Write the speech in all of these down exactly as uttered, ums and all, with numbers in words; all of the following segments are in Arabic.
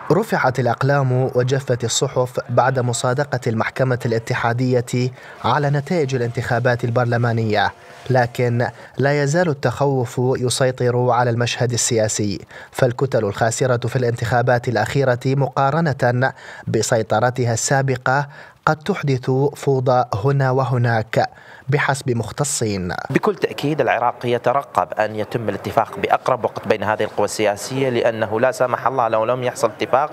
رفعت الأقلام وجفت الصحف بعد مصادقة المحكمة الاتحادية على نتائج الانتخابات البرلمانية، لكن لا يزال التخوف يسيطر على المشهد السياسي، فالكتل الخاسرة في الانتخابات الأخيرة مقارنة بسيطرتها السابقة قد تحدث فوضى هنا وهناك بحسب مختصين. بكل تأكيد العراق يترقب أن يتم الاتفاق بأقرب وقت بين هذه القوى السياسية، لأنه لا سمح الله لو لم يحصل اتفاق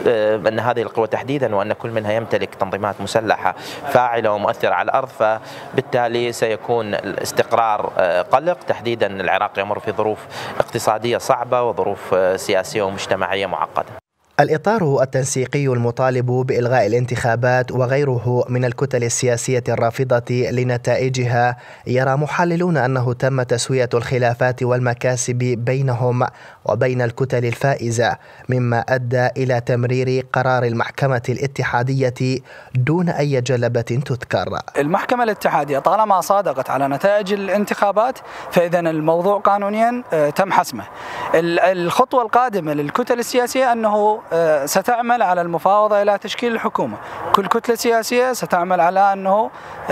أن هذه القوى تحديدا وأن كل منها يمتلك تنظيمات مسلحة فاعلة ومؤثرة على الأرض، فبالتالي سيكون الاستقرار قلق. تحديدا العراق يمر في ظروف اقتصادية صعبة وظروف سياسية ومجتمعية معقدة. الإطار التنسيقي المطالب بإلغاء الانتخابات وغيره من الكتل السياسية الرافضة لنتائجها يرى محللون أنه تم تسوية الخلافات والمكاسب بينهم وبين الكتل الفائزة، مما أدى إلى تمرير قرار المحكمة الاتحادية دون أي جلبة تذكر. المحكمة الاتحادية طالما صادقت على نتائج الانتخابات فإذا الموضوع قانونيا تم حسمه. الخطوة القادمة للكتل السياسية أنه ستعمل على المفاوضة إلى تشكيل الحكومة. كل كتلة سياسية ستعمل على أنه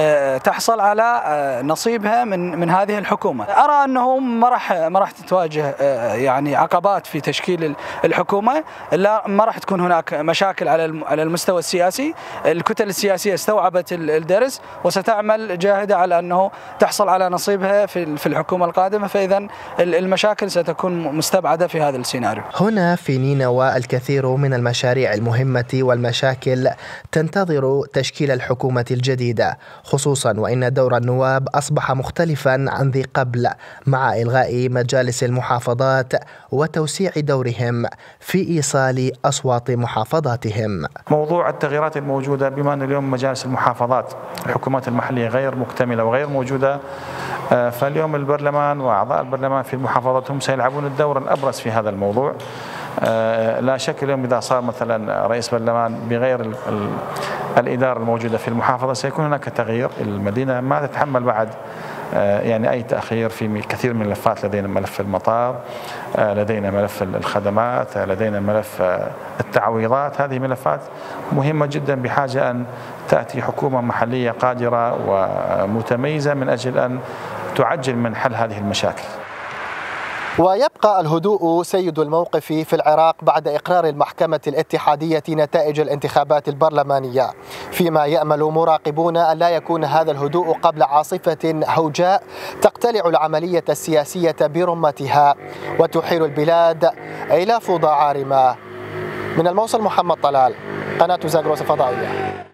تحصل على نصيبها من من هذه الحكومة. أرى أنه ما راح ما راح تتواجه يعني عقبات في تشكيل الحكومة، لا ما راح تكون هناك مشاكل على على المستوى السياسي. الكتل السياسية استوعبت الدرس وستعمل جاهدة على أنه تحصل على نصيبها في في الحكومة القادمة، فإذا المشاكل ستكون مستبعدة في هذا السيناريو. هنا في نينوى الكثير من المشاريع المهمة والمشاكل تنتظر تشكيل الحكومة الجديدة، خصوصا وإن دور النواب أصبح مختلفا عن ذي قبل مع إلغاء مجالس المحافظات وتوسيع دورهم في إيصال أصوات محافظاتهم. موضوع التغييرات الموجودة بما أن اليوم مجالس المحافظات الحكومات المحلية غير مكتملة وغير موجودة، فاليوم البرلمان وأعضاء البرلمان في المحافظات هم سيلعبون الدور الأبرز في هذا الموضوع. لا شك اليوم إذا صار مثلا رئيس برلمان بغير ال ال الإدارة الموجودة في المحافظة سيكون هناك تغيير. المدينة ما تتحمل بعد يعني أي تأخير في كثير من الملفات. لدينا ملف المطار، لدينا ملف الخدمات، لدينا ملف التعويضات. هذه ملفات مهمة جدا بحاجة أن تأتي حكومة محلية قادرة ومتميزة من أجل أن تعجل من حل هذه المشاكل. ويبقى الهدوء سيد الموقف في العراق بعد إقرار المحكمة الاتحادية نتائج الانتخابات البرلمانية، فيما يأمل مراقبون أن لا يكون هذا الهدوء قبل عاصفة هوجاء تقتلع العملية السياسية برمتها وتحيل البلاد إلى فوضى عارمة. من الموصل محمد طلال، قناة زاغروس الفضائية.